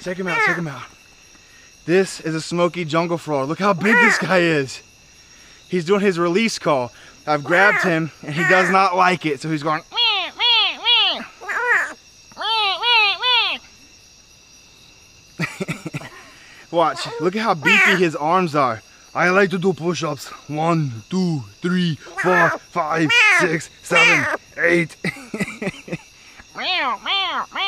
Check him out, check him out. This is a Smoky jungle frog. Look how big this guy is. He's doing his release call. I've grabbed him and he does not like it, so he's going. Watch, look at how beefy his arms are. I like to do push-ups. 1, 2, 3, 4, 5, 6, 7, 8.